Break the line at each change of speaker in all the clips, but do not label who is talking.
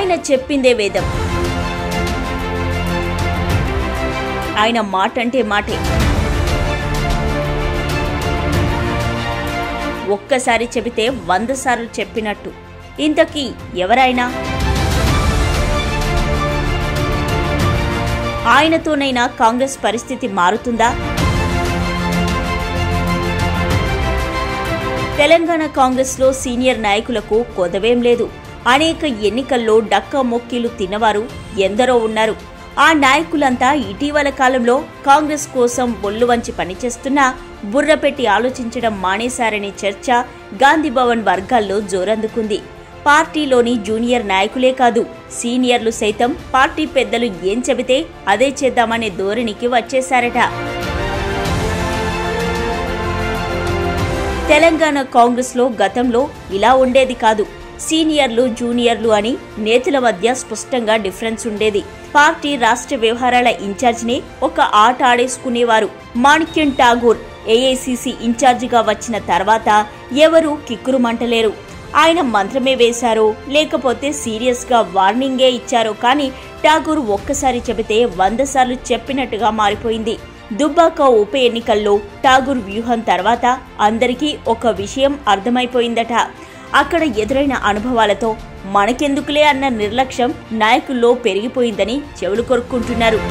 ఆయన చెప్పిందే వేదం. ఆయన మాట అంటే మాటే. ఒక్కసారి చెబితే 100 సార్లు చెప్పినట్టు. ఇంతకీ ఎవరైనా? ఆయనతోనైనా కాంగ్రెస్ పరిస్థితి మారుతుందా? తెలంగాణ కాంగ్రెస్లో సీనియర్ నాయకులకు కొదవేం లేదు. అనేక ఎన్నికల్లో డక్కా మొక్కీలు తిన్నవారు ఎందరో ఉన్నారు. ఆ నాయకులంతా ఇటీవల కాలంలో కాంగ్రెస్ కోసం ఒళ్ళు వంచి పనిచేస్తున్నా బుర్రపెట్టి ఆలోచించడం మానేశారనే చర్చ గాంధీభవన్ వర్గాల్లో జోరందుకుంది. పార్టీలోని జూనియర్ నాయకులే కాదు, సీనియర్లు సైతం పార్టీ పెద్దలు ఏం చెబితే అదే చేద్దామనే ధోరణికి వచ్చేశారట. తెలంగాణ కాంగ్రెస్లో గతంలో ఇలా ఉండేది కాదు. సీనియర్లు జూనియర్లు అని నేతల మధ్య స్పష్టంగా డిఫరెన్స్ ఉండేది. పార్టీ రాష్ట్ర వ్యవహారాల ఇన్ఛార్జినే ఒక ఆట ఆడేసుకునేవారు. మాణిక్యం ఠాగూర్ ఏఐసీసీ ఇన్ఛార్జిగా వచ్చిన తర్వాత ఎవరూ కిక్కురుమంటలేరు. ఆయన మంత్రమే వేశారో లేకపోతే సీరియస్ గా వార్నింగే ఇచ్చారో కానీ ఠాగూర్ ఒక్కసారి చెబితే 100 సార్లు చెప్పినట్టుగా మారిపోయింది. దుబ్బాక ఉప ఎన్నికల్లో ఠాగూర్ వ్యూహం తర్వాత అందరికీ ఒక విషయం అర్థమైపోయిందట. అక్కడ ఎదురైన అనుభవాలతో మనకెందుకులే అన్న నిర్లక్ష్యం నాయకుల్లో పెరిగిపోయిందని చెవులు కొరుక్కుంటున్నారు.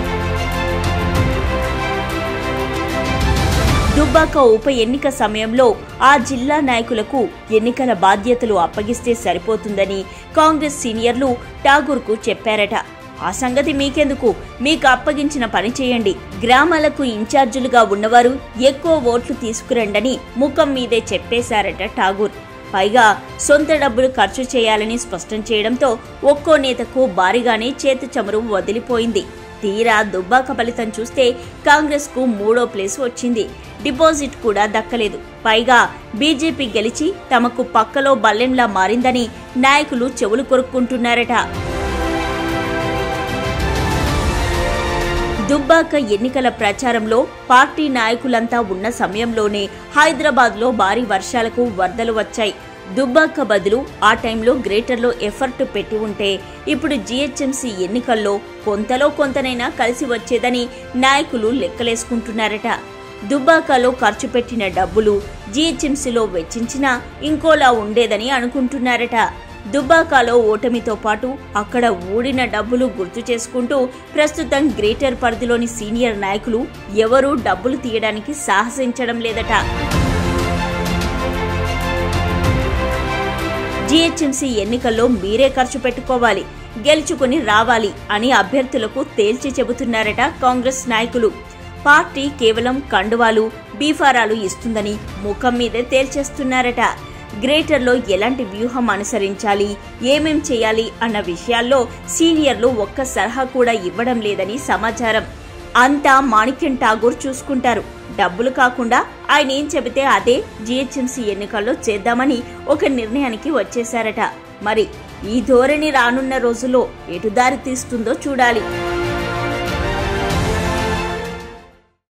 దుబ్బాక ఉప ఎన్నిక సమయంలో ఆ జిల్లా నాయకులకు ఎన్నికల బాధ్యతలు అప్పగిస్తే సరిపోతుందని కాంగ్రెస్ సీనియర్లు ఠాగూర్కు చెప్పారట. ఆ సంగతి మీకెందుకు, మీకు అప్పగించిన పని చేయండి, గ్రామాలకు ఇన్ఛార్జీలుగా ఉన్నవారు ఎక్కువ ఓట్లు తీసుకురండని ముఖం మీదే చెప్పేశారట ఠాగూర్. పైగా సొంత డబ్బులు ఖర్చు చేయాలని స్పష్టం చేయడంతో ఒక్కో నేతకు భారీగానే చేతి చమురు వదిలిపోయింది. తీరా దుబ్బాక ఫలితం చూస్తే కాంగ్రెస్ కు 3వ ప్లేస్ వచ్చింది. డిపాజిట్ కూడా దక్కలేదు. పైగా బీజేపీ గెలిచి తమకు పక్కలో బల్లెంలా మారిందని నాయకులు చెవులు కొరుక్కుంటున్నారట. దుబ్బాక ఎన్నికల ప్రచారంలో పార్టీ నాయకులంతా ఉన్న సమయంలోనే హైదరాబాద్లో భారీ వర్షాలకు వరదలు వచ్చాయి. దుబ్బాక బదులు ఆ టైంలో గ్రేటర్లో ఎఫర్ట్ పెట్టి ఉంటే ఇప్పుడు జీహెచ్ఎంసీ ఎన్నికల్లో కొంతలో కొంతనైనా కలిసి వచ్చేదని నాయకులు లెక్కలేసుకుంటున్నారట. దుబ్బాకలో ఖర్చు పెట్టిన డబ్బులు జీహెచ్ఎంసీలో వెచ్చించినా ఇంకోలా ఉండేదని అనుకుంటున్నారట. దుబ్బాకలో ఓటమితో పాటు అక్కడ ఊడిన డబ్బులు గుర్తు చేసుకుంటూ ప్రస్తుతం గ్రేటర్ పరిధిలోని సీనియర్ నాయకులు ఎవరూ డబ్బులు తీయడానికి సాహసించడం లేదట. జీహెచ్ఎంసీ ఎన్నికల్లో మీరే ఖర్చు పెట్టుకోవాలి, గెలుచుకుని రావాలి అని అభ్యర్థులకు తేల్చి చెబుతున్నారట కాంగ్రెస్ నాయకులు. పార్టీ కేవలం కండువాలు బీఫారాలు ఇస్తుందని ముఖం మీదే తేల్చేస్తున్నారట. గ్రేటర్లో ఎలాంటి వ్యూహం అనుసరించాలి, ఏమేం చేయాలి అన్న విషయాల్లో సీనియర్లు ఒక్క సలహా కూడా ఇవ్వడం లేదని సమాచారం. అంతా మాణిక్యం ఠాగూర్ చూసుకుంటారు. డబ్బులు కాకుండా ఆయన ఏం చెబితే అదే జీహెచ్ఎంసీ ఎన్నికల్లో చేద్దామని ఒక నిర్ణయానికి వచ్చేశారట. మరి ఈ ధోరణి రానున్న రోజుల్లో ఎటు దారి తీస్తుందో చూడాలి.